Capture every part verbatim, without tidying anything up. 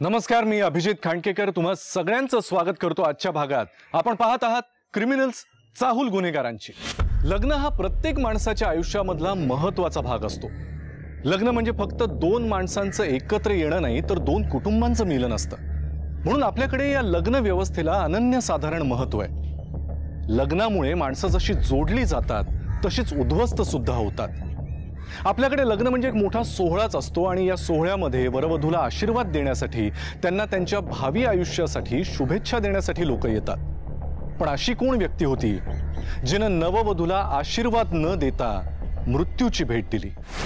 नमस्कार, मी अभिजित खांडकेकर तुम्हा सगळ्यांचं स्वागत करतो आजच्या भागात। आपण पाहत आहात क्रिमिनल्स, चाहूल गुन्हेगारांची। लग्न हा प्रत्येक माणसाच्या आयुष्यामधला महत्त्वाचा भाग असतो। लग्न म्हणजे फक्त दोन माणसांचं एकत्र येणं नाही, तर दोन कुटुंबांचं मिलन असतं। म्हणून आपल्याकडे या लग्न व्यवस्थेला अनन्यसाधारण महत्त्व आहे। लग्नामुळे माणसं जशी जोडली जातात तशीच उद्ध्वस्त सुद्धा होतात। आपल्याकडे लग्न म्हणजे एक मोठा सोहळाच असतो आणि या सोहळ्यामध्ये वरवधूला आशीर्वाद देण्यासाठी, त्यांना त्यांच्या भावी आयुष्यासाठी शुभेच्छा देण्यासाठी लोक येतात। पण अशी कोण व्यक्ती होती जिने नववधूला आशीर्वाद न देता मृत्यूची भेट दिली?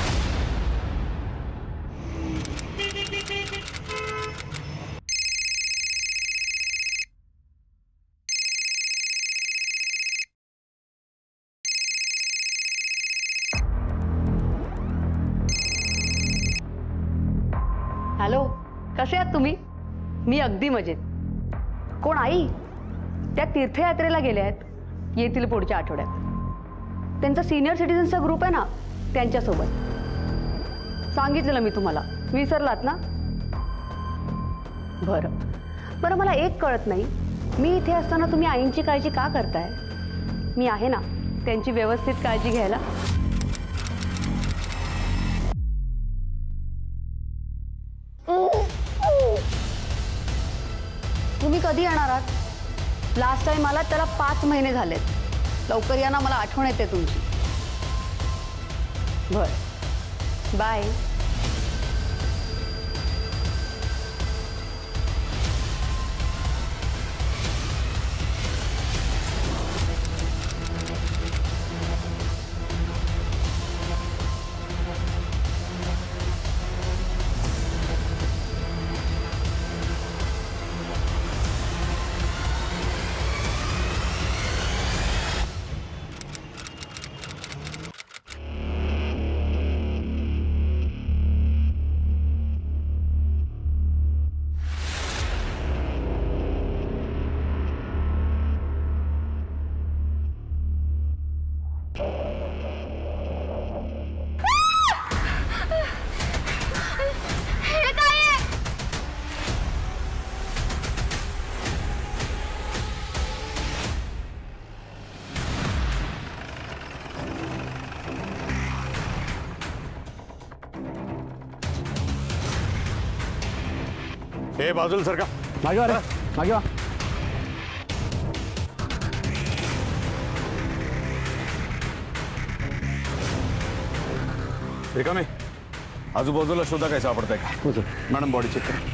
हॅलो, कसे आहात तुम्ही? मी अगदी मजेत। कोण आई? त्या तीर्थयात्रेला गेल्या आहेत, येतील पुढच्या आठवड्यात। त्यांचा सीनियर सिटीजनचा ग्रुप आहे ना, त्यांच्यासोबत। सांगितलेलं मी तुम्हाला, विसरलात ना? बरं बरं, मला एक कळत नाही, मी इथे असताना तुम्ही आईंची काळजी का करताय? मी आहे ना त्यांची व्यवस्थित काळजी घ्यायला। तुम्ही कधी येणार आहात? लास्ट टाइम मला त्याला पाच महिने झालेत। लवकर या ना, मला आठवण येते तुमची। बर, बाय। ए बाजूला सर का मागे वा रे, मागे वा। रिकामे आजूबाजूला शोधा, काय सापडताय का? हो सर। मॅडम, बॉडी चेक करा।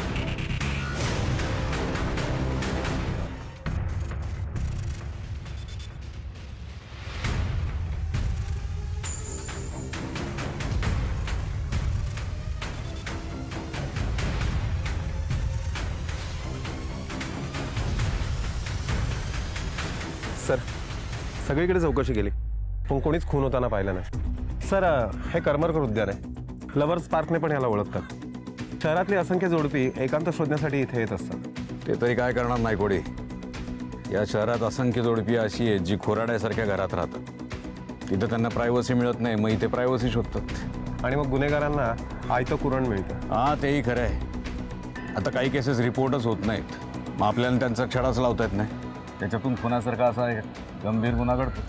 सर, सगळीकडे चौकशी केली पण कोणीच खून होताना पाहिलं नाही। सर, हे करमरकर उद्यान आहे, लवर्स पार्कने पण याला ओळखतात। शहरातली असंख्य जोडपी एकांत शोधण्यासाठी इथे येत असतात। ते तरी काय करणार नाही कोडी, या शहरात असंख्य जोडपी अशी आहेत जी खोराड्यासारख्या घरात राहतात। तिथं त्यांना प्रायव्हसी मिळत नाही, मग इथे प्रायव्हसी शोधतात आणि मग गुन्हेगारांना आयतं कुरण मिळतं। हां, तेही खरं आहे। आता काही केसेस रिपोर्टच होत नाहीत, मग आपल्याला त्यांचा छडाच लावता येत नाही। त्याच्यातून खुनासारखा असा एक गंभीर गुन्हा घडतो।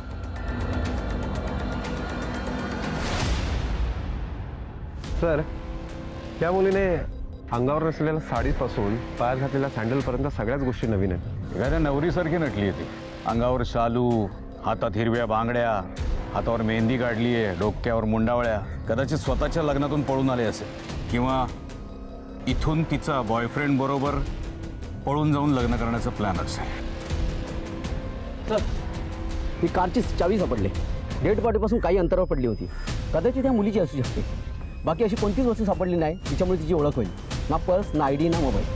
सर, या मुलीने अंगावर नसलेल्या साडीपासून पायात घातलेल्या सँडलपर्यंत सगळ्याच गोष्टी नवीन आहेत। एखाद्या नवरीसारखी नटली आहे ती। अंगावर शालू, हातात हिरव्या बांगड्या, हातावर मेहंदी काढली आहे, डोक्यावर मुंडावळ्या। कदाचित स्वतःच्या लग्नातून पळून आले असेल, किंवा इथून तिचा बॉयफ्रेंड बरोबर पळून जाऊन लग्न करण्याचा प्लॅन असेल। सर, ही कारची चावी सापडली, डेड बॉडीपासून काही अंतरावर पडली होती। कदाचित त्या मुलीची असू शकते। बाकी अशी कोणतीच वस्तू सापडली नाही तिच्यामुळे तिची ओळख होईल। ना पर्स, ना आय डी, ना मोबाईल।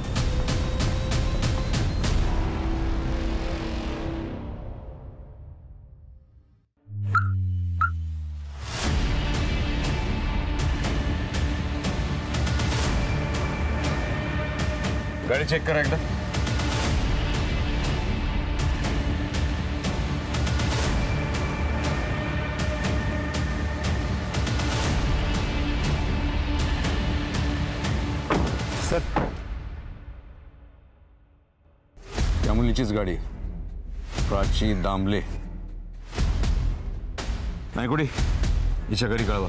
गाड़ी चेक करा एकदा। सर मुलीचीच गाडी, प्राची दामले. नाही कुठे हिच्या घरी कळवा.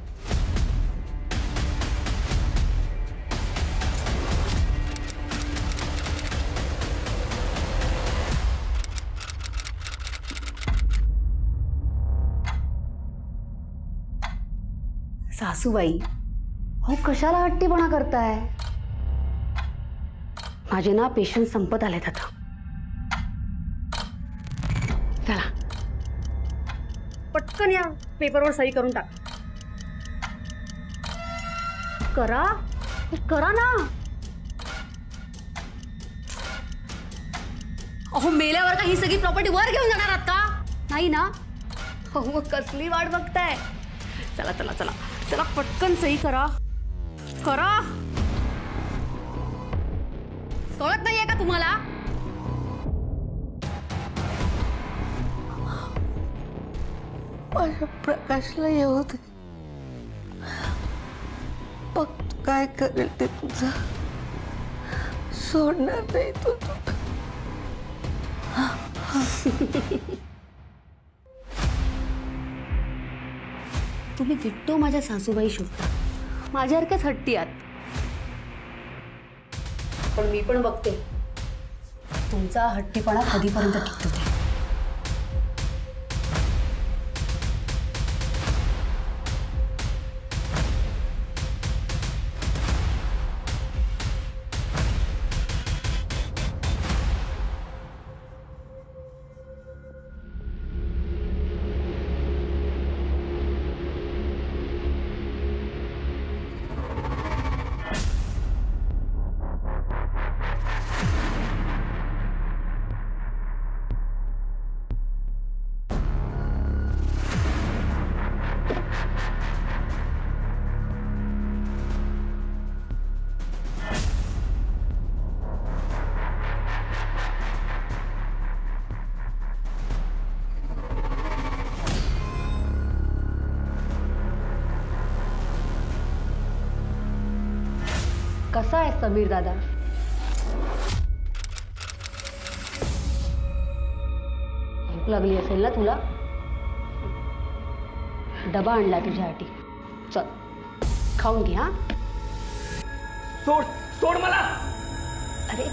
सासूबाई, हो कशाला हट्टीपणा करताय? माझे ना पेशन्स संपत आलेत आता. चला पटकन या पेपरवर सही करून टाक. करा करा ना. अहो मेल्यावर का ही सगळी प्रॉपर्टी वर घेऊन जाणार आहात का? नाही ना? हो मग कसली वाट बघताय? चला चला चला चला पटकन सही करा करा. कळत नाहीये का तुम्हाला? प्रकाशला येऊ दे. मग काय करेल ते तुझं. सोडणार नाही तू. तुम्ही दिट्टो माझ्या सासूबाई शोधता. माझ्यासारख्याच हट्टी आहात. पण मी पण बघते तुमचा हट्टीपणा कधीपर्यंत टिकतो ते. कसा आहे समीर दादा? भूक लागली असेल ना तुला? डबा आणला तुझ्यासाठी. चल खाऊन घे. हा सोड सोड मला. अरे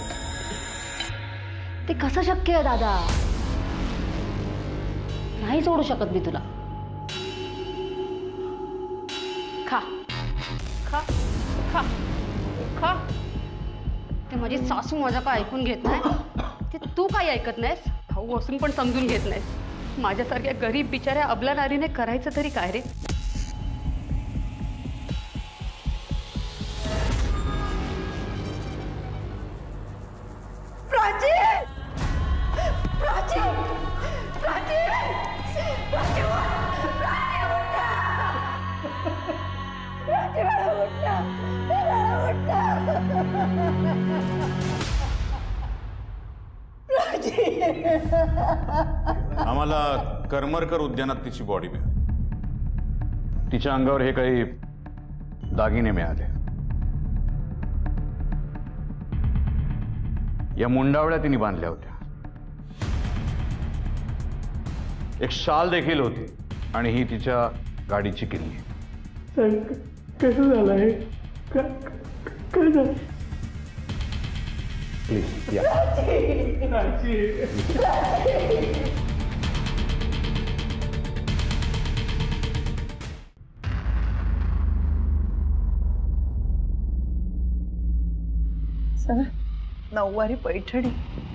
ते कसं शक्य आहे दादा? नाही सोडू शकत मी तुला. खा खा खा खा. ते माझी सासू माझा काय ऐकून घेत नाही. ते तू काही ऐकत नाहीस. भाऊ असून पण समजून घेत नाहीस. माझ्यासारख्या गरीब बिचाऱ्या अबला नारीने करायचं तरी काय रे? प्राची प्राची प्राची प्राची आम्हाला करमरकर उद्यानात तिची बॉडी मिळाली. तिच्या अंगावर हे काही दागिने मिळाले. या मुंडावळ्या तिने बांधल्या होत्या. एक शाल देखील होती आणि ही तिच्या गाडीची किल्ली. कसं झालं हे? काय झालं? प्लीज या. नऊवारी पैठणी,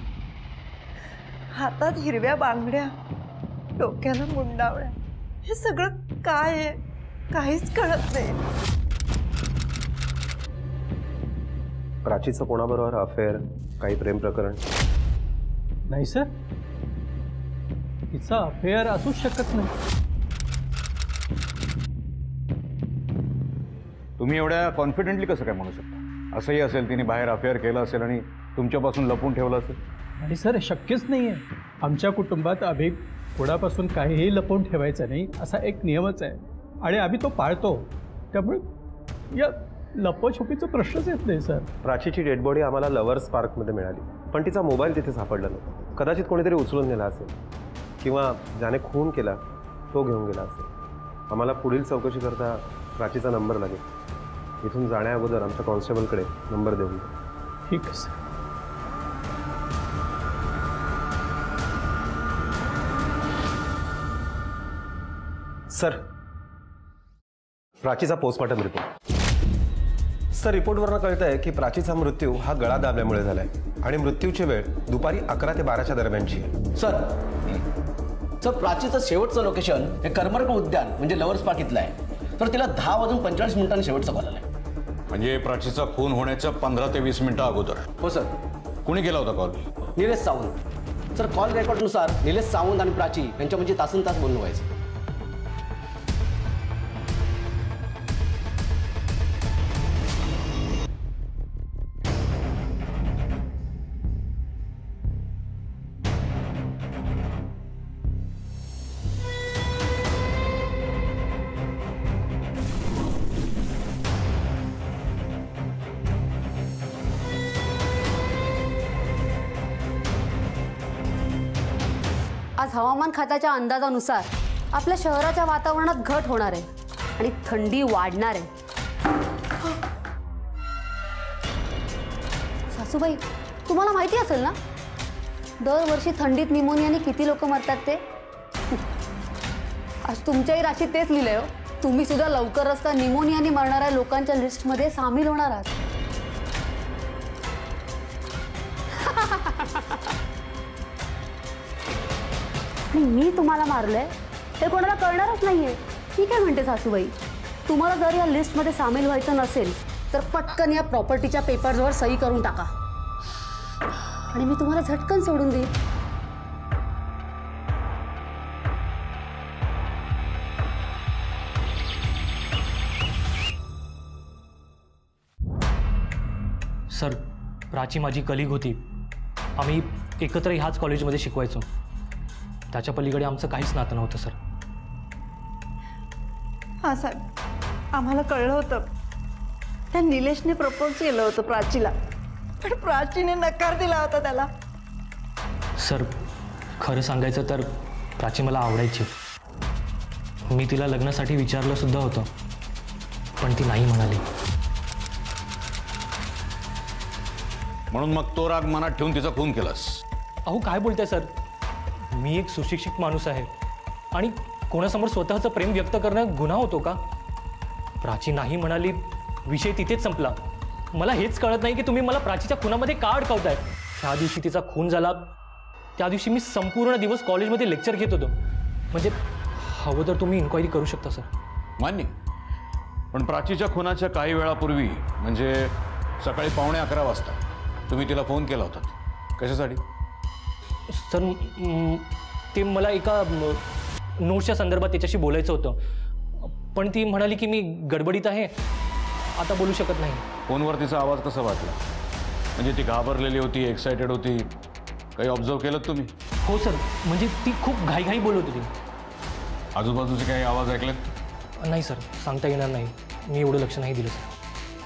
हातात हिरव्या बांगड्या, डोक्याला मुंडावळ्या. हे सगळं काय आहे? काहीच कळत नाही. प्राचीचं कोणाबरोबर अफेअर, काही प्रेम प्रकरण? नाही सर, तिचा अफेअर असूच शकत नाही. तुम्ही एवढ्या कॉन्फिडेंटली कसं काय म्हणू शकता? असंही असेल तिने बाहेर अफेअर केलं असेल आणि तुमच्यापासून लपून ठेवलं असेल. आणि सर शक्यच नाही आहे. आमच्या कुटुंबात आम्ही कोणापासून काहीही लपवून ठेवायचं नाही असा एक नियमच आहे आणि आम्ही तो पाळतो. त्यामुळे या लपछुपीचा प्रश्नच येत नाही सर. प्राचीची डेड बॉडी आम्हाला लवर्स पार्कमध्ये मिळाली. पण तिचा मोबाईल तिथे सापडला नव्हता. कदाचित कोणीतरी उचलून नेला असेल किंवा ज्याने खून केला तो घेऊन गेला असेल. आम्हाला पुढील चौकशी करता प्राचीचा नंबर लागेल. इथून जाण्या अगोदर आमच्या कॉन्स्टेबलकडे नंबर देऊन द्या. ठीक आहे सर. सर, प्राचीचा पोस्टमॉर्टम रिपोर्ट. सर, रिपोर्टवरून कळत आहे की प्राचीचा मृत्यू हा गळा दाबल्यामुळे झालाय आणि मृत्यूची वेळ दुपारी अकरा ते बाराच्या दरम्यानची आहे. सर सर प्राचीचं शेवटचं लोकेशन हे करमरक उद्यान म्हणजे लवर्स पार्क इथलं आहे. तर तिला दहा वाजून पंचेचाळीस मिनिटांनी शेवटचा कॉल आलाय. म्हणजे प्राचीचा खून होण्याच्या पंधरा ते वीस मिनिटं अगोदर. हो सर. कुणी केला होता call? Nilesh Sawant. Sir, call रेकॉर्डनुसार निलेश सावंत आणि प्राची यांच्या म्हणजे तासन तास बोलणं व्हायचं. आज हवामान खात्याच्या अंदाजानुसार आपल्या शहराच्या वातावरणात घट होणार आहे आणि थंडी वाढणार आहे. सासूबाई, तुम्हाला माहिती असेल ना दरवर्षी थंडीत निमोनियाने किती लोक मरतात ते. आज तुमच्याही राशीत तेच लिहिलंय हो. तुम्ही सुद्धा लवकरच त्या निमोनियाने मरणाऱ्या लोकांच्या लिस्टमध्ये सामील होणार आहात. आणि मी तुम्हाला मारलंय हे कोणाला कळणारच नाहीये. ठीक आहे म्हणते सासूबाई, तुम्हाला जर या लिस्टमध्ये सामील व्हायचं नसेल तर पटकन या प्रॉपर्टीच्या पेपर्सवर सही करून टाका आणि मी तुम्हाला झटकन सोडून देईन. सर, प्राची माझी कलिग होती. आम्ही एकत्र ह्याच कॉलेजमध्ये शिकवायचो. त्याच्या पलीकडे आमचं काहीच नातं नव्हतं सर. हां साहेब, आम्हाला कळलं होतं त्या निलेशने प्रपोज केलं होतं प्राचीला, पण प्राचीने नकार दिला होता त्याला. सर, खरं सांगायचं तर प्राची मला आवडायची. मी तिला लग्नासाठी विचारलं सुद्धा होतं, पण ती नाही म्हणाली. म्हणून मग तो राग मनात ठेवून तिचा खून केलास? अहो काय बोलताय सर, मी एक सुशिक्षित माणूस आहे आणि कोणासमोर स्वतःचं प्रेम व्यक्त करणं गुन्हा होतो का? प्राची नाही म्हणाली, विषय तिथेच संपला. मला हेच कळत नाही की तुम्ही मला प्राचीच्या खुनामध्ये का अडकवताय. त्या दिवशी तिचा खून झाला त्या दिवशी मी संपूर्ण दिवस कॉलेजमध्ये लेक्चर घेत होतो. म्हणजे हवं तर तुम्ही इन्क्वायरी करू शकता सर. मान्य, पण प्राचीच्या खुनाच्या काही वेळापूर्वी म्हणजे सकाळी पावणे अकरा वाजता तुम्ही तिला फोन केला होता. कशासाठी? सर, ते मला एका नोट्सच्या संदर्भात त्याच्याशी बोलायचं होतं, पण ती म्हणाली की मी गडबडीत आहे, आता बोलू शकत नाही. फोनवर तिचा आवाज कसा वाटला? म्हणजे ती घाबरलेली होती, एक्सायटेड होती, काही ऑब्झर्व केलं तुम्ही? हो सर, म्हणजे ती खूप घाईघाई बोलत होती. आजूबाजूचे काही आवाज ऐकलेत? नाही सर, सांगता येणार नाही, मी एवढं लक्ष नाही दिलं सर.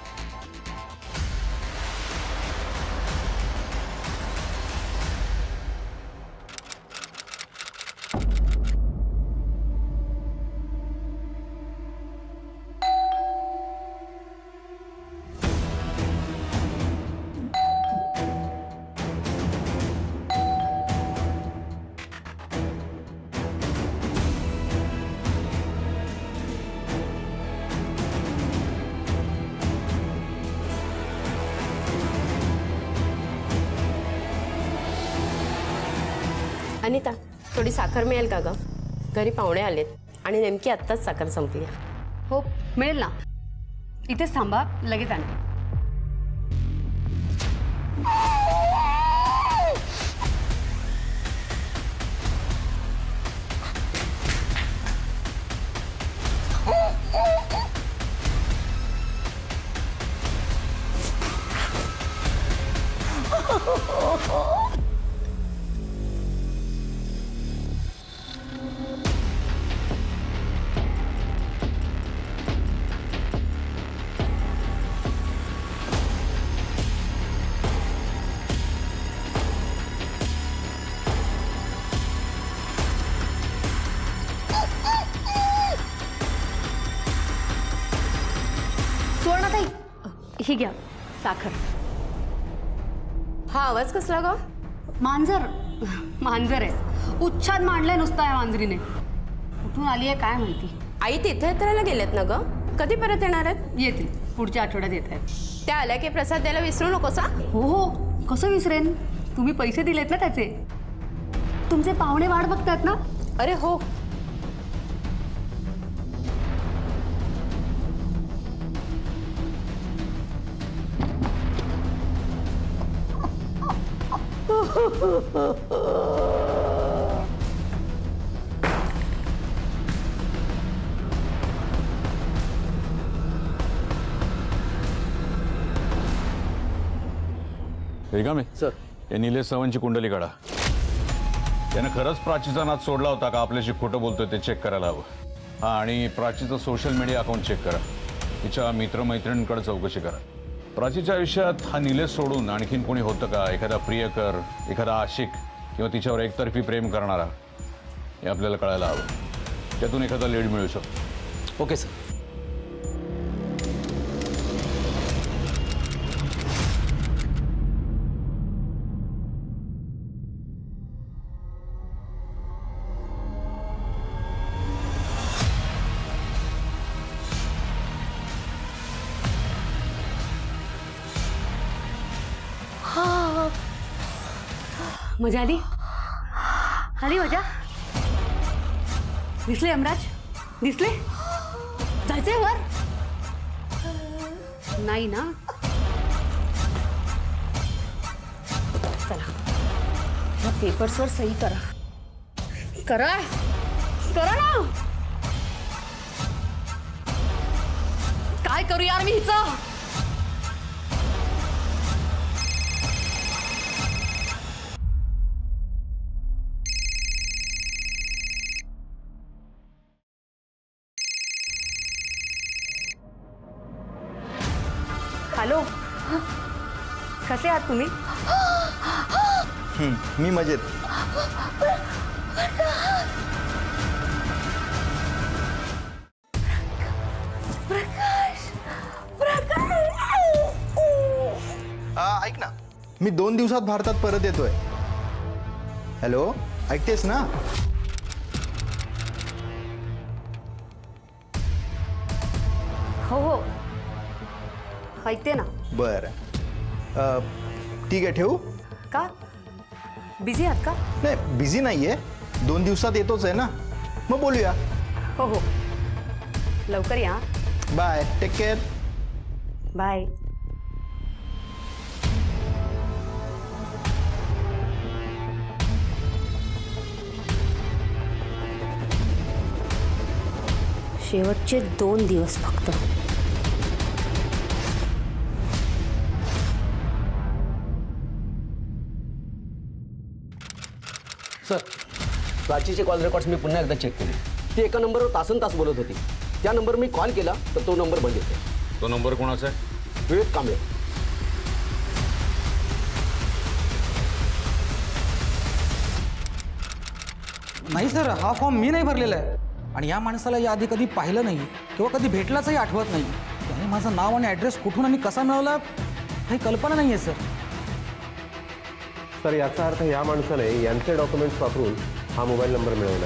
अनिता, थोडी साखर मिळेल का ग? घरी पाहुणे आलेत आणि नेमकी आत्ताच साखर संपली. हो, मिळेल ना. इथेच थांबा, लगेच आणते. सुवर्णाताई ही घ्या साखर. हा आवाज कसला ग? मांजर मांजर आहे. उच्छाद मांडलाय नुसता या मांजरीने. कुठून आली आहे काय माहिती. आई तीर्थयात्रेला गेल्यात ना ग? कधी परत येणार आहेत? येतील पुढच्या आठवड्यात येत आहेत. त्या आल्या की प्रसाद द्यायला विसरू नकोस हा. हो हो कसं विसरेन. तुम्ही पैसे दिलेत ना त्याचे. तुमचे पाहुणे वाट बघतात ना. अरे हो. रिकामे सर. या निलेश सावंतची कुंडली काढा. त्यानं खरंच प्राचीचा नाद सोडला होता का आपल्याशी खोटं बोलतोय ते चेक करायला हवं. हा आणि प्राचीचं सोशल मीडिया अकाउंट चेक करा. तिच्या मित्रमैत्रिणींकडे चौकशी करा. प्राचीच्या आयुष्यात हा निलेश सोडून आणखीन कोणी होतं का? एखादा प्रियकर, एखादा आशिक किंवा तिच्यावर एकतर्फी प्रेम करणारा हे आपल्याला कळायला हवं. त्यातून एखादा लीड मिळू शकतो. Okay sir. मजा आली. आली मजा. दिसले यमराज? दिसले? जायचंय वर? नाही ना. चला या पेपर्सवर सही करा. करा करा ना. काय करू यार मी हिचं. हॅलो कसे आहात तुम्ही? मी मजेत. प्रकाश प्रकाश ऐक ना, मी दोन दिवसात भारतात परत येतोय. हॅलो ऐकतेस ना? हो हो ऐकते ना. बरं ठीक आहे, ठेवू का? बिझी आहात का? नाही बिझी नाहीये. दोन दिवसात येतोच आहे ना, मग बोलूया. हो हो लवकर या. बाय. Take care. बाय. शेवटचे दोन दिवस फक्त. सर प्राचीचे कॉल रेकॉर्ड्स मी पुन्हा एकदा चेक केले. ती एका नंबरवर तासन तास बोलत होती. त्या नंबर मी कॉल केला तर तो नंबर बंद येतो. तो नंबर कोणाचा आहे? विवेक कांबळे. नाही सर, हा फॉर्म मी नाही भरलेला आहे आणि या माणसाला याआधी कधी पाहिलं नाही किंवा कधी भेटलाचही आठवत नाही. त्याने माझं नाव आणि ॲड्रेस कुठून आणि कसा मिळवला काही कल्पना नाही आहे सर. सर याचा अर्थ या माणसाने यांचे डॉक्युमेंट्स वापरून हा मोबाईल नंबर मिळवला.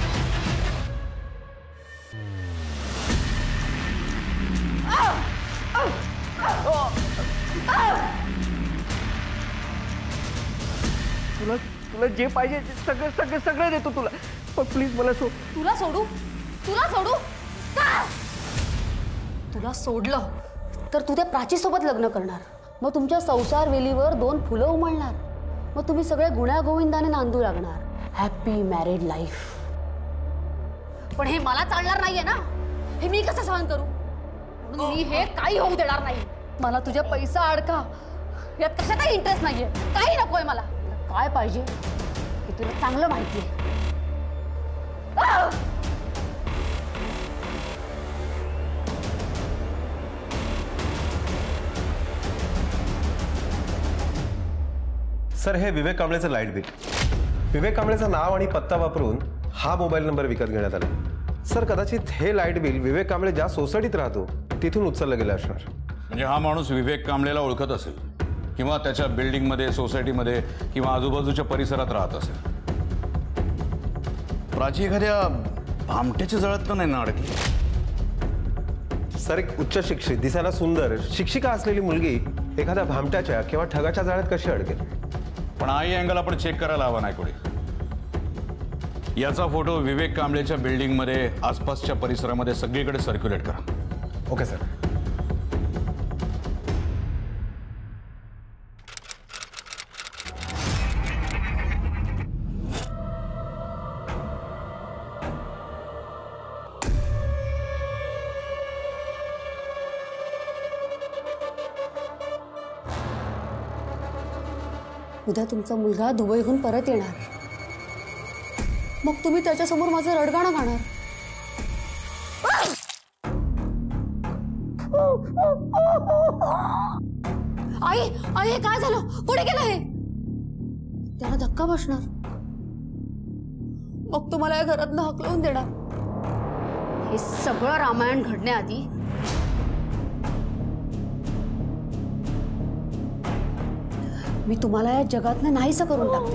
तुला तुला जे पाहिजे सगळं सगळं सगळं देतो तुला, पण प्लीज मला सोड. तुला सोडू? तुला सोडू का? तुला सोडलं तर तू त्या प्राचीसोबत लग्न करणार. मग तुमच्या संसार वेलीवर दोन फुलं उमलणार. मग तुम्ही सगळे गुण्या गोविंदाने नांदू लागणार. Happy married life. पण हे मला चालणार नाहीये ना. हे मी कसं सहन करू? म्हणून मी हे काही होऊ देणार नाही. मला तुझ्या पैसा अडका यात कशातही इंटरेस्ट नाहीये. काही नकोय मला. काय पाहिजे हे तुला चांगलं माहितीये. सर हे विवेक कांबळेचं लाईट बिल. विवेक कांबळेचं नाव आणि पत्ता वापरून हा मोबाईल नंबर विकत घेण्यात आला. सर कदाचित हे लाईट बिल विवेक कांबळे ज्या सोसायटीत राहतो तिथून उचललं गेलं असणार. म्हणजे हा माणूस विवेक कांबळेला ओळखत असेल किंवा त्याच्या बिल्डिंगमध्ये, सोसायटीमध्ये किंवा आजूबाजूच्या परिसरात राहत असेल. प्राची एखाद्या भामट्याच्या जळात तर नाही ना अडकली? सर, एक उच्च शिक्षित, दिसायला सुंदर, शिक्षिका असलेली मुलगी एखाद्या भामट्याच्या किंवा ठगाच्या जाळ्यात कशी अडकेल? पण हाही अँगल आपण चेक करायला हवा नाही कोणी. याचा फोटो विवेक कांबळेच्या बिल्डिंगमध्ये, आसपासच्या परिसरामध्ये सगळीकडे सर्क्युलेट करा. Okay sir. उद्या तुमचा मुलगा दुबईहून परत येणार, मग तुम्ही त्याच्यासमोर माझं रडगाणं गाणार. आई आई हे काय झालं? पुढे गेलं हे? त्याला धक्का बसणार, मग तुम्हाला या घरातनं हकलवून देणार. हे सगळं रामायण घडण्याआधी मी तुम्हाला या जगातनं नाहीसं करून टाकते.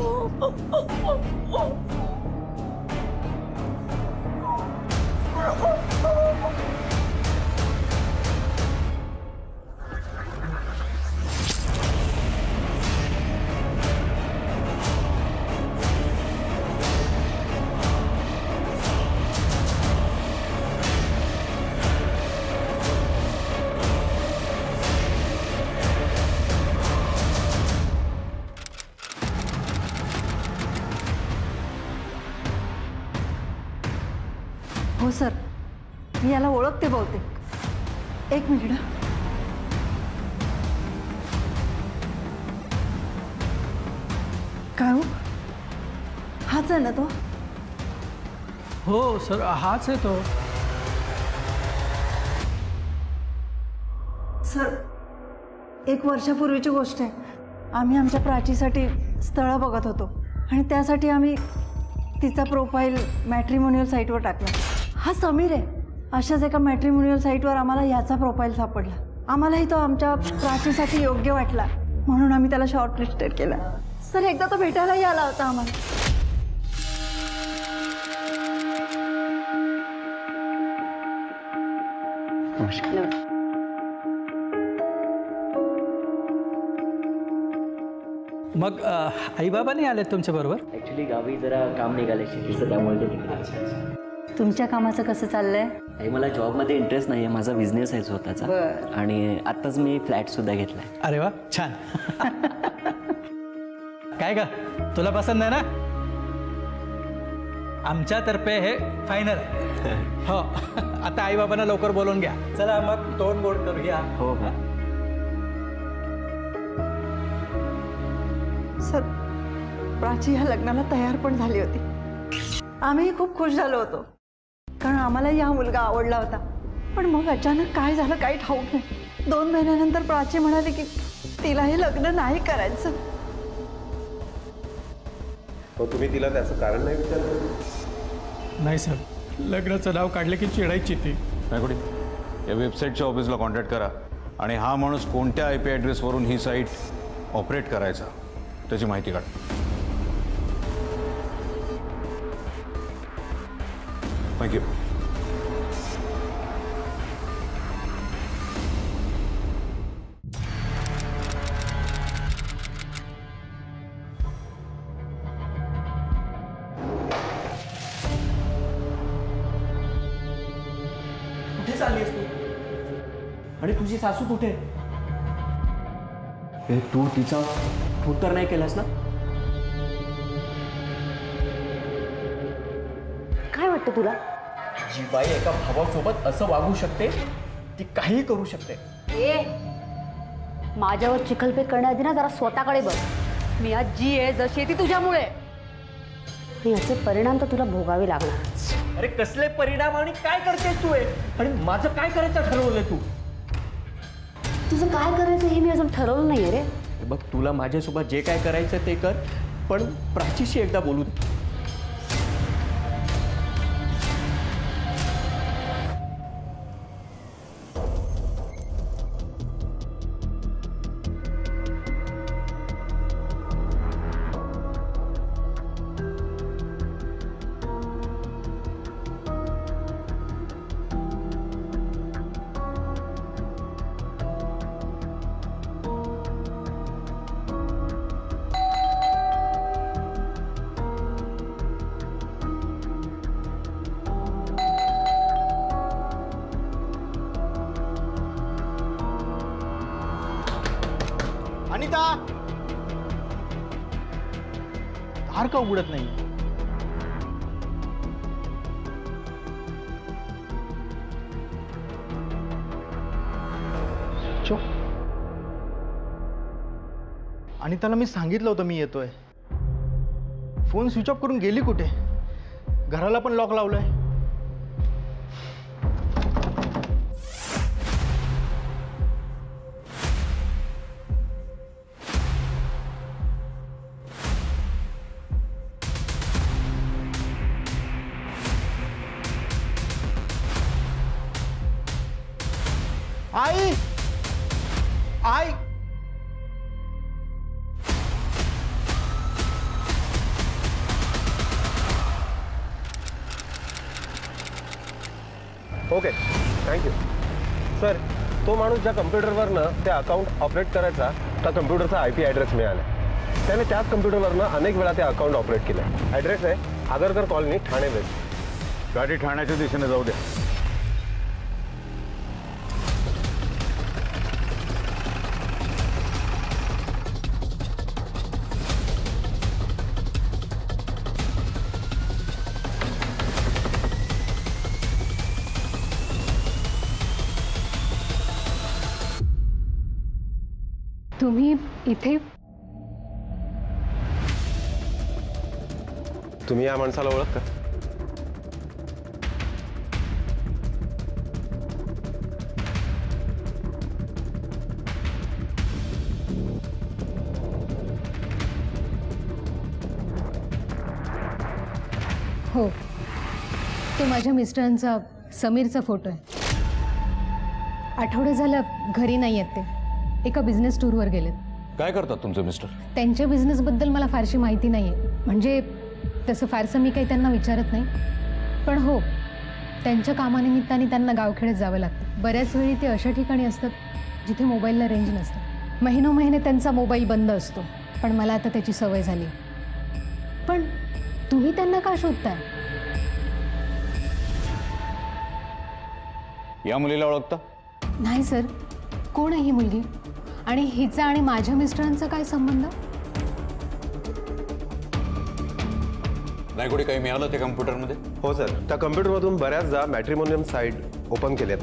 हो सर, मी याला ओळखते बहुतेक. एक मिनिट. काय हो, हाच आहे ना तो? हो सर, हाच आहे तो. सर, एक वर्षापूर्वीची गोष्ट आहे. आम्ही आमच्या प्राचीसाठी स्थळं बघत होतो आणि त्यासाठी आम्ही तिचा प्रोफाईल मॅट्रिमोनियल साईटवर टाकला. हा समीर आहे. अशाच एका मॅट्रिमोनियल साईटवर आम्हाला ह्याचा प्रोफाईल सापडला. आम्हालाही तो आमच्या प्राचीसाठी योग्य वाटला म्हणून आम्ही त्याला शॉर्टलिस्टेड केला. सर, एकदा तो भेटायलाही आला होता आम्हाला. मग आई बाबा नाही आले तुमच्या बरोबर? ॲक्च्युली गावी जरा काम निघालं शेतीचं, त्यामुळे ते तिकडे. तुमच्या कामाचं कसं चाललंय? आई, मला जॉबमध्ये इंटरेस्ट नाही आहे. माझा बिझनेस आहे स्वतःचा आणि आत्ताच मी फ्लॅटसुद्धा घेतलाय. अरे वा, छान. काय का तुला पसंत आहे ना? आमच्यातर्फे हे फायनल. हो, आता आई बाबांना लवकर बोलून घ्या. चला मग तोंड गोड करूया. हो हो. सर, प्राची ह्या लग्नाला तयार पण झाली होती. आम्हीही खूप खुश झालो होतो कारण आम्हालाही हा मुलगा आवडला होता. पण मग अचानक काय झालं काही ठाऊक नाही. दोन महिन्यानंतर प्राची म्हणाली की तिला हे लग्न नाही करायचं. हो, तुम्ही तिला त्याचं कारण नाही विचारलं? नाही सर, लग्नाचं नाव काढलं की चिडायची ती. नाही कुठे, या वेबसाईटच्या ऑफिसला कॉन्टॅक्ट करा आणि हा माणूस कोणत्या आय पी ॲड्रेसवरून ही साईट ऑपरेट करायचा त्याची माहिती काढा. थँक्यू. कुठे चाललीस तू? आणि तुझी सासू कुठे? हे तू तिचा फोन तर नाही केलास ना? काय वाटतं तुला? जी बाई एका भावासोबत असं वागू शकते, ती काही करू शकते. ए, माझ्यावर चिखलफेक करण्याआधी ना जरा स्वतःकडे बघ. मी आज जी आहे जशी आहे ती तुझ्यामुळे. याचे परिणाम तर तुला भोगावे लागणार. अरे कसले परिणाम आणि काय करतेस तू? आहे आणि माझं काय करायचं ठरवलंय तू? तुझं काय करायचं हे मी अजून ठरवलं नाहीये रे. बघ, तुला माझ्यासोबत जे काय करायचं ते कर, पण प्राचीशी एकदा बोलू दे. अनिता, दार का उघडत नाही? चो, अनिताला मी सांगितलं होतं मी येतोय. फोन स्विच ऑफ करून गेली कुठे? घराला पण लॉक लावलंय. आई, आई, ओके, थँक्यू सर. तो माणूस ज्या कम्प्युटरवरनं ते अकाउंट ऑपरेट करायचा त्या कम्प्युटरचा आय पी ॲड्रेस मिळाला. त्याने त्याच कम्प्युटरवरनं अनेक वेळा ते अकाउंट ऑपरेट केलं. ॲड्रेस आहे आगरकर कॉलनी, ठाणे वेस्ट. गाडी ठाण्याच्या दिशेने जाऊ द्या. तुम्ही इथे? तुम्ही या माणसाला ओळखता? हो, तो माझ्या मिस्टरांचा समीरचा फोटो आहे. आठवडे झालं घरी नाही आहेत. ते एका बिझनेस टूरवर गेलेत. काय करतात तुमचे मिस्टर? त्यांच्या बिझनेसबद्दल मला फारशी माहिती नाही आहे. म्हणजे तसं फारसं मी काही त्यांना विचारत नाही. पण हो, त्यांच्या कामानिमित्ताने त्यांना गावखेड्यात जावं लागतं. बऱ्याच वेळी ते अशा ठिकाणी असतात जिथे मोबाईलला रेंज नसतं. महिनो महिने त्यांचा मोबाईल बंद असतो. पण मला आता त्याची सवय झाली. पण तुम्ही त्यांना का शोधताय? या मुलीला ओळखता? नाही सर, कोण आहे ही मुलगी? आणि हिचा आणि माझ्या मिस्टरांचा काय संबंध? नाही कुठे काही मिळालं ते कम्प्युटरमध्ये? हो सर, त्या कम्प्युटरमधून बऱ्याचदा मॅट्रिमोनियम साईट ओपन केल्यात.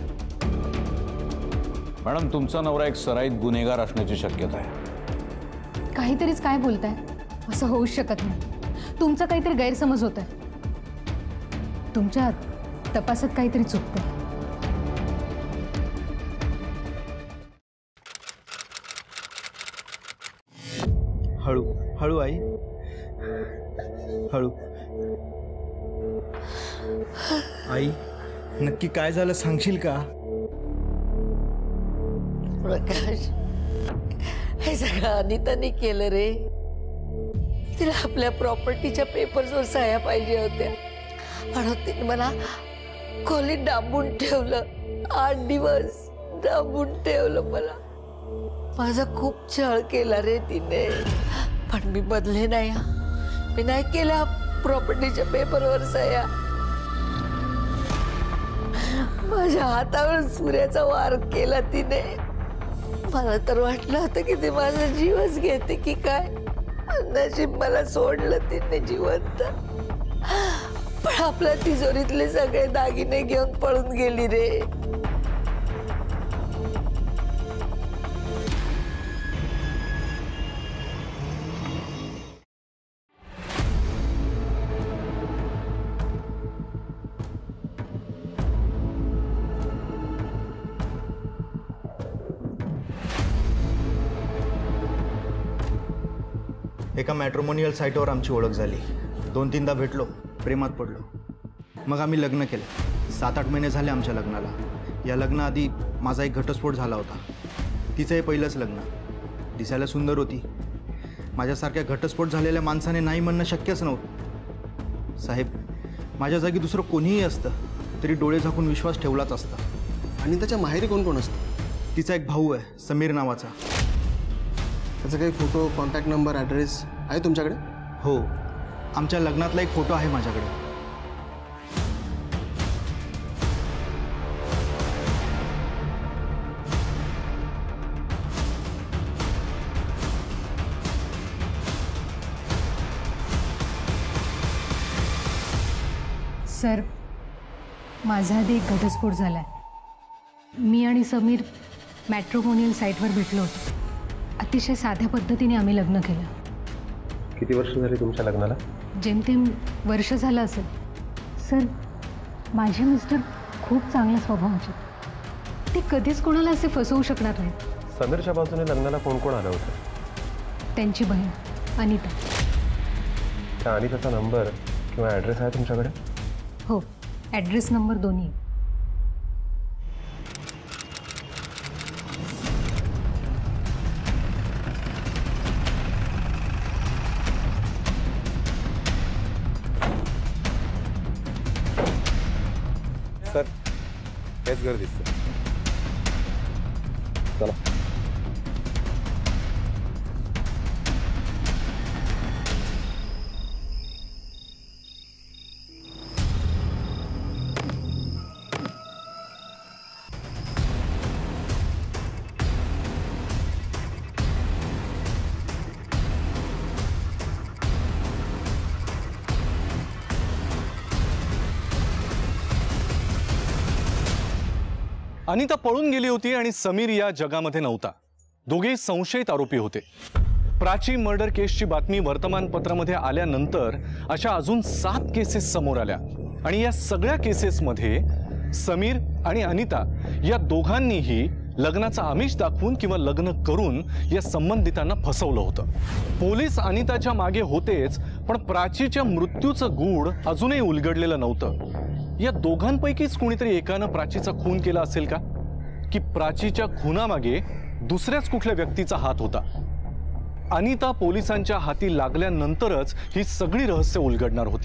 मॅडम, तुमचा नवरा एक सराईत गुन्हेगार असण्याची शक्यता आहे. काहीतरीच काय बोलताय? असं होऊच शकत नाही. तुमचा काहीतरी गैरसमज होत आहे. तुमच्या तपासात काहीतरी चुकतंय. हळू हळू आई, हळू. आई, नक्की काय झालं सांगशील का? प्रकाश, हे सगळं अनिताने केलं रे. तिला आपल्या प्रॉपर्टीच्या पेपर्सवर सह्या पाहिजे होत्या म्हणून तिने मला खोलीत डांबून ठेवलं. आठ दिवस डांबून ठेवलं मला. माझा खूप छळ केला रे तिने. पण मी बदले नाही. मी नाही केल्या प्रॉपर्टीच्या पेपरवर सह्या. माझ्या हातावर सूर्याचा वार केला तिने. मला तर वाटलं होतं की ते माझा जीवच घेते की काय. नशीब मला सोडलं तिने जिवंत. पण आपल्या तिजोरीतले सगळे दागिने घेऊन पळून गेली रे. एका मॅट्रिमोनियल साईटवर आमची ओळख झाली. दोन तीनदा भेटलो, प्रेमात पडलो. मग आम्ही लग्न केलं. सात आठ महिने झाले आमच्या लग्नाला. या लग्नाआधी माझा एक घटस्फोट झाला होता. तिचं हे पहिलंच लग्न. दिसायला सुंदर होती. माझ्यासारख्या घटस्फोट झालेल्या माणसाने नाही म्हणणं शक्यच नव्हतं. साहेब, माझ्या जागी दुसरं कोणीही असतं तरी डोळे झाकून विश्वास ठेवलाच असता. आणि त्याच्या माहेरी कोण कोण असतं? तिचा एक भाऊ आहे, समीर नावाचा. त्याचा काही फोटो, कॉन्टॅक्ट नंबर, ॲड्रेस आहे तुमच्याकडे? हो, आमच्या लग्नातला एक फोटो आहे माझ्याकडे. सर, माझा आधी एक घटस्फोट झाला आहे. मी आणि समीर मॅट्रिमोनियल साईटवर भेटलो होतो. अतिशय साध्या पद्धतीने आम्ही लग्न केलं. किती वर्ष झाली तुमच्या लग्नाला? जेमतेम वर्ष झालं असेल. सर, माझे मिस्टर खूप चांगल्या स्वभावाचे. ते कधीच कोणाला असे फसवू शकणार नाहीत. समीरच्या बाजूने लग्नाला कोण कोण आलं होतं? त्यांची बहीण अनिता. त्या अनिताचा नंबर किंवा ॲड्रेस आहे तुमच्याकडे? हो, ॲड्रेस नंबर दोन्ही. सर, हेच घर दिसतं. चला. अनिता पळून गेली होती आणि समीर या जगामध्ये नव्हता. दोघे संशयित आरोपी होते. प्राची मर्डर केसची बातमी वर्तमानपत्रामध्ये आल्यानंतर अशा अजून सात केसेस समोर आल्या आणि या सगळ्या केसेसमध्ये समीर आणि अनिता या दोघांनीही लग्नाचा आमिष दाखवून किंवा लग्न करून या संबंधितांना फसवलं होतं. पोलीस अनिताच्या मागे होतेच, पण प्राचीच्या मृत्यूचं गूढ अजूनही उलगडलेलं नव्हतं. या दोघांपैकीच कुणीतरी एकानं प्राचीचा खून केला असेल का, की प्राचीच्या खुनामागे दुसऱ्याच कुठल्या व्यक्तीचा हात होता? अनिता पोलिसांच्या हाती लागल्यानंतरच ही सगळी रहस्य उलगडणार होती.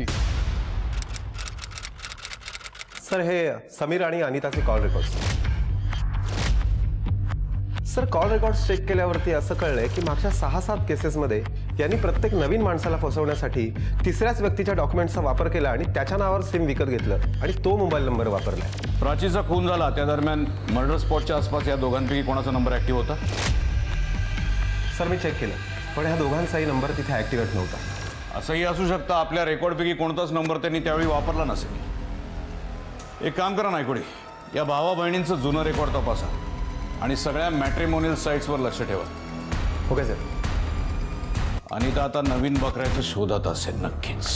सर, हे समीर आणि अनिताचे call records. Sir, call records check केल्यावरती असं कळलंय की मागच्या सहा सात केसेसमध्ये यांनी प्रत्येक नवीन माणसाला फसवण्यासाठी तिसऱ्याच व्यक्तीच्या डॉक्युमेंट्सचा वापर केला आणि त्याच्या नावावर सिम विकत घेतलं आणि तो मोबाईल नंबर वापरलाय. प्राचीचा खून झाला त्या दरम्यान मर्डर स्पॉटच्या आसपास या दोघांपैकी कोणाचा नंबर ऍक्टिव्ह होता? सर, मी चेक केलं, पण ह्या दोघांचाही नंबर तिथे ऍक्टिव्हेट नव्हता. असंही असू शकतं आपल्या रेकॉर्डपैकी कोणताच नंबर त्यांनी त्यावेळी वापरला नसेल. एक काम करा नायकोडी, या भावा बहिणींचं जुनं रेकॉर्ड तपासा आणि सगळ्या मॅट्रिमोनियल साईट्सवर लक्ष ठेवा. Okay sir. अनिता आता नवीन बकऱ्याच्या शोधात असेल नक्कीच.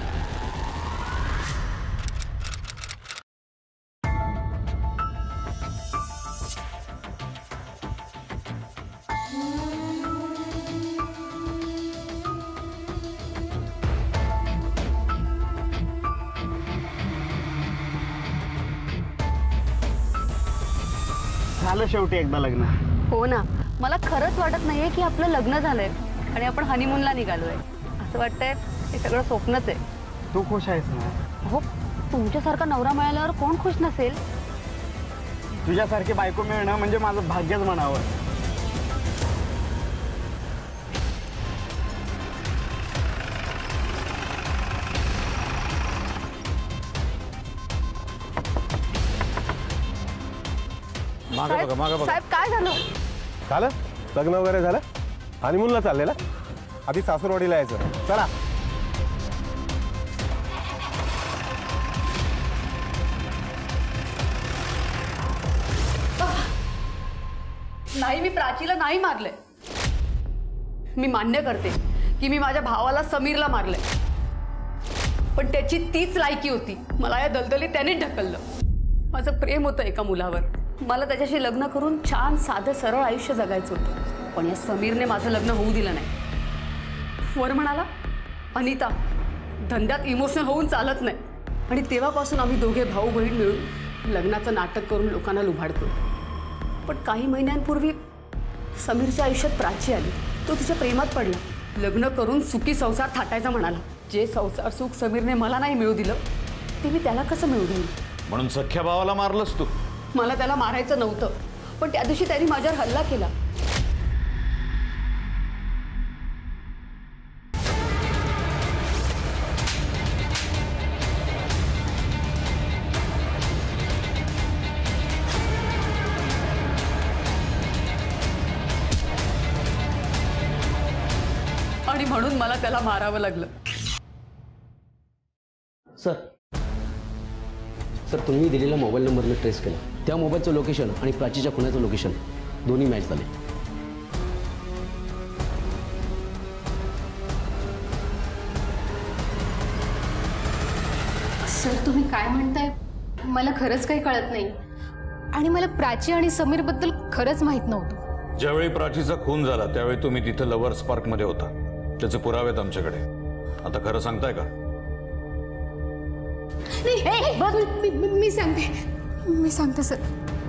झालं शेवटी एकदा लग्न. हो ना, मला खरंच वाटत नाहीये की आपलं लग्न झालंय आणि आपण हनीमूनला निघालोय. असं वाटतंय हे सगळं स्वप्नच आहे. तू खुश आहेस ना? हो, तुमच्यासारखा नवरा मिळाल्यावर कोण खुश नसेल? तुझ्यासारखी बायको मिळणं म्हणजे माझं भाग्यच म्हणावं. मागे बघा, मागे बघा. साहेब, काय झालं? झालं लग्न वगैरे झालं, हनीमूनला चाललेला. आधी सासूरवाडीला यायचं. चला. नाही, मी प्राचीला नाही मारलंय. मी मान्य करते की मी माझ्या भावाला समीरला मारलंय, पण त्याची तीच लायकी होती. मला या दलदलीत त्याने ढकललं. माझं प्रेम होतं एका मुलावर. मला त्याच्याशी लग्न करून छान साधं सरळ आयुष्य जगायचं होतं, पण या समीरने माझं लग्न होऊ दिलं नाही. वर म्हणाला, अनिता, धंद्यात इमोशनल होऊन चालत नाही. आणि तेव्हापासून आम्ही दोघे भाऊ बहीण मिळून लग्नाचं नाटक करून लोकांना लुभाडतो. पण काही महिन्यांपूर्वी समीरच्या आयुष्यात प्राची आली. तो तिच्या प्रेमात पडला. लग्न करून सुखी संसार थाटायचा म्हणाला. जे संसार सुख समीरने मला नाही मिळू दिलं, ते मी त्याला कसं मिळू देईन? म्हणून सख्या भावाला मारलंस तू? मला त्याला मारायचं नव्हतं, पण त्या दिवशी त्यांनी माझ्यावर हल्ला केला. आणि म्हणून मला त्याला मारावं लागलं. सर, सर तुम्ही दिलेल्या मोबाईल नंबरने ट्रेस केला, त्या मोबाईलचं लोकेशन आणि प्राचीच्या खुनाचं लोकेशन दोन्ही मॅच झाले. सर तुम्ही काय म्हणताय मला खरंच काही कळत नाही आणि मला प्राची आणि समीरबद्दल खरंच माहीत नव्हतं. ज्यावेळी प्राचीचा खून झाला त्यावेळी तुम्ही तिथे लव्हर्स पार्क मध्ये होता, त्याचे पुरावे आहेत आमच्याकडे. आता खरं सांगताय का? नाही, मी, मी, मी सांगते मी सांगते सर.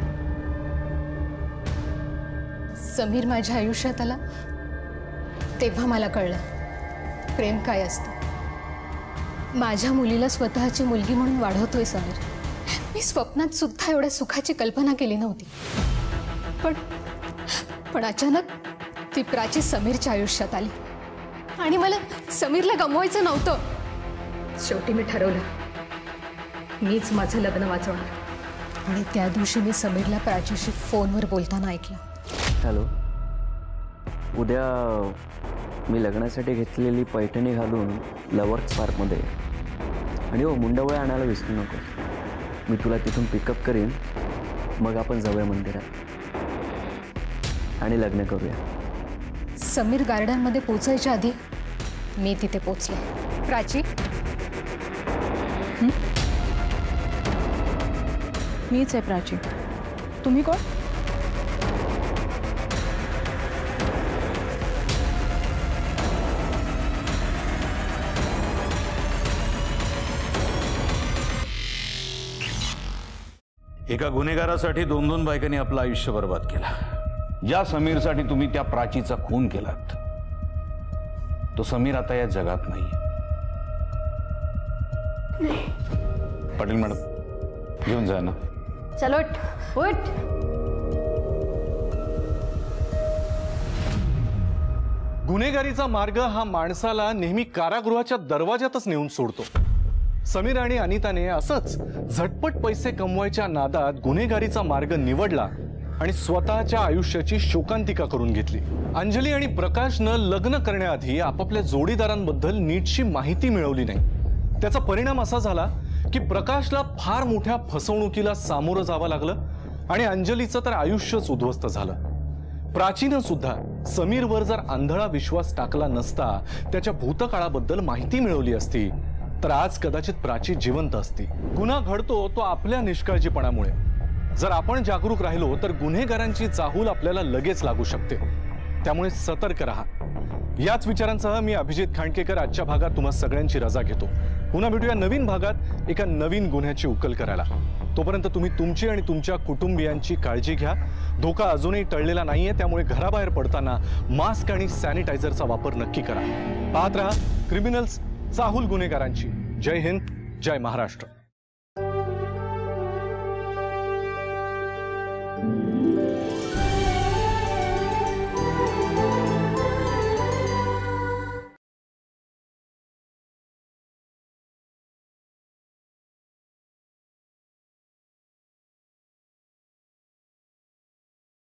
समीर माझ्या आयुष्यात आला तेव्हा मला कळलं प्रेम काय असतं. माझ्या मुलीला स्वतःची मुलगी म्हणून वाढवतोय समीर. मी स्वप्नात सुद्धा एवढ्या सुखाची कल्पना केली नव्हती. पण पण अचानक ती प्राची समीरच्या आयुष्यात आली आणि मला समीरला गमवायचं नव्हतं. शेवटी मी ठरवलं मीच माझं लग्न वाचवणार आणि त्या दिवशी मी समीरला प्राचीशी फोनवर बोलताना ऐकलं. हॅलो, उद्या मी लग्नासाठी घेतलेली पैठणी घालून लवर्स पार्कमध्ये आणि हो मुंडावळ्या आणायला विसरू नको. मी तुला तिथून पिकअप करीन, मग आपण जाऊया मंदिरात आणि लग्न करूया. समीर गार्डनमध्ये पोचायच्या आधी मी तिथे पोचले. प्राची, मीच आहे प्राची. तुम्ही कोण? एका गुन्हेगारासाठी दोन दोन बायकांनी आपलं आयुष्य बर्बाद केला. ज्या समीरसाठी तुम्ही त्या प्राचीचा खून केलात तो समीर आता या जगात नाही. पाटील मॅडम घेऊन जा ना. चलो उठ उठ. गुन्हेगारीचा मार्ग हा माणसाला नेहमी कारागृहाच्या दरवाजातच नेऊन सोडतो. समीर आणि अनिताने असंच झटपट पैसे कमवायच्या नादात गुन्हेगारीचा मार्ग निवडला आणि स्वतःच्या आयुष्याची शोकांतिका करून घेतली. अंजली आणि प्रकाशनं लग्न करण्याआधी आपापल्या जोडीदारांबद्दल नीटशी माहिती मिळवली नाही. त्याचा परिणाम असा झाला की प्रकाशला फार मोठ्या फसवणुकीला सामोरं जावं लागलं आणि अंजलीचं तर आयुष्यच उद्ध्वस्त झालं. प्राचीनं सुद्धा समीरवर जर आंधळा विश्वास टाकला नसता, त्याच्या भूतकाळाबद्दल माहिती मिळवली असती, तर आज कदाचित प्राची जिवंत असती. गुन्हा घडतो तो आपल्या निष्काळजीपणामुळे. जर आपण जागरूक राहिलो तर गुन्हेगारांची चाहूल आपल्याला लगेच लागू शकते. त्यामुळे सतर्क राहा. याच विचारांसह मी अभिजित खांडकेकर आजच्या भागात तुम्हा सगळ्यांची रजा घेतो. पुन्हा भेटूया नवीन भागात एका नवीन गुन्ह्याची उकल करायला. तोपर्यंत तुम्ही तुमची आणि तुमच्या कुटुंबियांची काळजी घ्या. धोका अजूनही टळलेला नाहीये, त्यामुळे घराबाहेर पडताना मास्क आणि सॅनिटायझरचा वापर नक्की करा. पाहत रहा क्रिमिनल्स, चाहूल गुन्हेगारांची. जय हिंद, जय महाराष्ट्र.